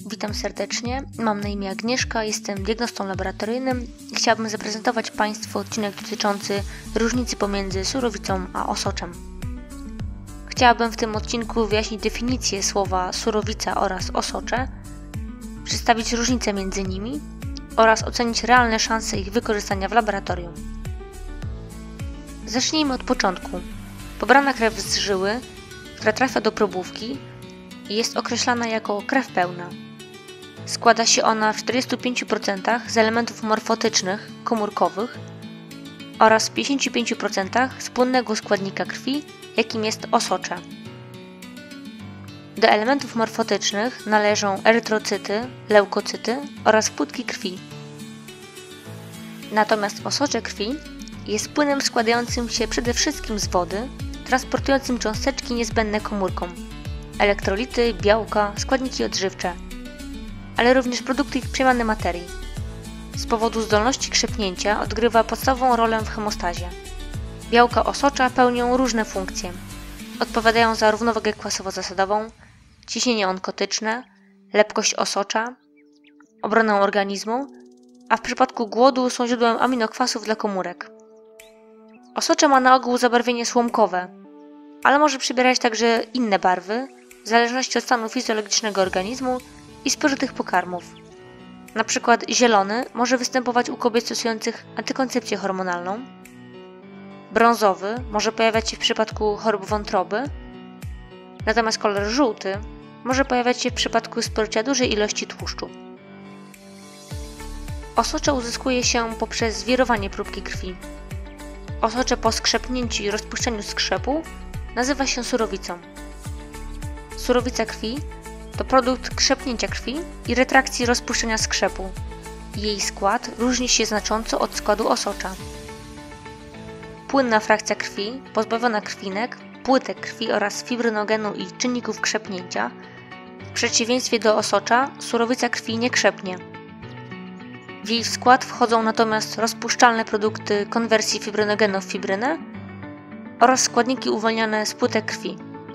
Witam serdecznie, mam na imię Agnieszka, jestem diagnostą laboratoryjnym i chciałabym zaprezentować Państwu odcinek dotyczący różnicy pomiędzy surowicą a osoczem. Chciałabym w tym odcinku wyjaśnić definicję słowa surowica oraz osocze, przedstawić różnice między nimi oraz ocenić realne szanse ich wykorzystania w laboratorium. Zacznijmy od początku. Pobrana krew z żyły, która trafia do probówki, jest określana jako krew pełna. Składa się ona w 45% z elementów morfotycznych, komórkowych oraz w 55% z płynnego składnika krwi, jakim jest osocze. Do elementów morfotycznych należą erytrocyty, leukocyty oraz płótki krwi. Natomiast osocze krwi jest płynem składającym się przede wszystkim z wody, transportującym cząsteczki niezbędne komórkom, elektrolity, białka, składniki odżywcze, ale również produkty ich przemiany materii. Z powodu zdolności krzepnięcia odgrywa podstawową rolę w hemostazie. Białka osocza pełnią różne funkcje. Odpowiadają za równowagę kwasowo-zasadową, ciśnienie onkotyczne, lepkość osocza, obronę organizmu, a w przypadku głodu są źródłem aminokwasów dla komórek. Osocze ma na ogół zabarwienie słomkowe, ale może przybierać także inne barwy, w zależności od stanu fizjologicznego organizmu i spożytych pokarmów. Na przykład zielony może występować u kobiet stosujących antykoncepcję hormonalną, brązowy może pojawiać się w przypadku chorób wątroby, natomiast kolor żółty może pojawiać się w przypadku spożycia dużej ilości tłuszczu. Osocze uzyskuje się poprzez wirowanie próbki krwi. Osocze po skrzepnięciu i rozpuszczeniu skrzepu nazywa się surowicą. Surowica krwi to produkt krzepnięcia krwi i retrakcji rozpuszczenia skrzepu. Jej skład różni się znacząco od składu osocza. Płynna frakcja krwi, pozbawiona krwinek, płytek krwi oraz fibrynogenu i czynników krzepnięcia, w przeciwieństwie do osocza, surowica krwi nie krzepnie. W jej skład wchodzą natomiast rozpuszczalne produkty konwersji fibrynogenu w fibrynę oraz składniki uwalniane z płytek krwi.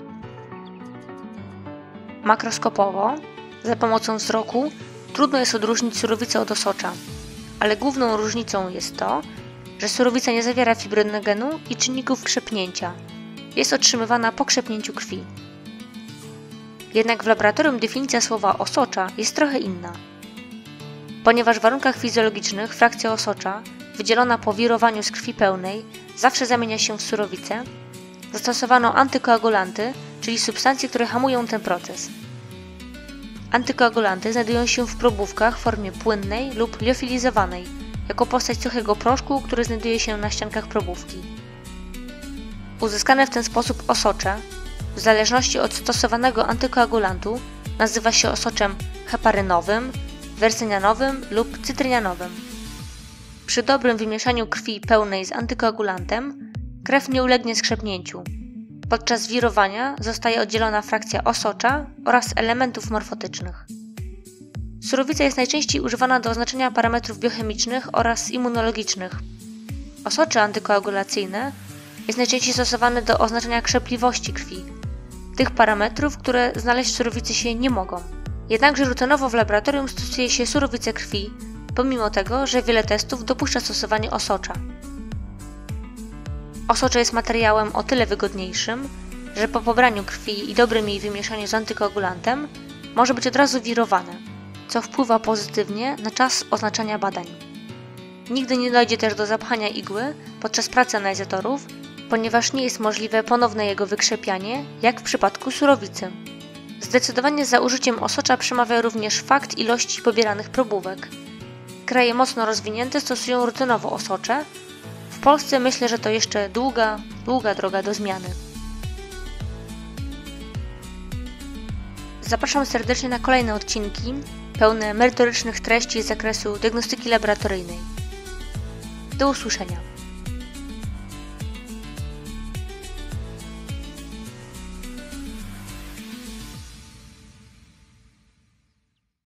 Makroskopowo, za pomocą wzroku, trudno jest odróżnić surowicę od osocza, ale główną różnicą jest to, że surowica nie zawiera fibrynogenu i czynników krzepnięcia. Jest otrzymywana po krzepnięciu krwi. Jednak w laboratorium definicja słowa osocza jest trochę inna. Ponieważ w warunkach fizjologicznych frakcja osocza, wydzielona po wirowaniu z krwi pełnej, zawsze zamienia się w surowicę, zastosowano antykoagulanty, czyli substancje, które hamują ten proces. Antykoagulanty znajdują się w probówkach w formie płynnej lub liofilizowanej, jako postać suchego proszku, który znajduje się na ściankach probówki. Uzyskane w ten sposób osocze, w zależności od stosowanego antykoagulantu, nazywa się osoczem heparynowym, wersynianowym lub cytrynianowym. Przy dobrym wymieszaniu krwi pełnej z antykoagulantem krew nie ulegnie skrzepnięciu. Podczas wirowania zostaje oddzielona frakcja osocza oraz elementów morfotycznych. Surowica jest najczęściej używana do oznaczenia parametrów biochemicznych oraz immunologicznych. Osocze antykoagulacyjne jest najczęściej stosowane do oznaczenia krzepliwości krwi, tych parametrów, które znaleźć w surowicy się nie mogą. Jednakże rutynowo w laboratorium stosuje się surowicę krwi, pomimo tego, że wiele testów dopuszcza stosowanie osocza. Osocze jest materiałem o tyle wygodniejszym, że po pobraniu krwi i dobrym jej wymieszaniu z antykoagulantem może być od razu wirowane, co wpływa pozytywnie na czas oznaczania badań. Nigdy nie dojdzie też do zapchania igły podczas pracy analizatorów, ponieważ nie jest możliwe ponowne jego wykrzepianie, jak w przypadku surowicy. Zdecydowanie za użyciem osocza przemawia również fakt ilości pobieranych probówek. Kraje mocno rozwinięte stosują rutynowo osocze. W Polsce myślę, że to jeszcze długa droga do zmiany. Zapraszam serdecznie na kolejne odcinki, pełne merytorycznych treści z zakresu diagnostyki laboratoryjnej. Do usłyszenia.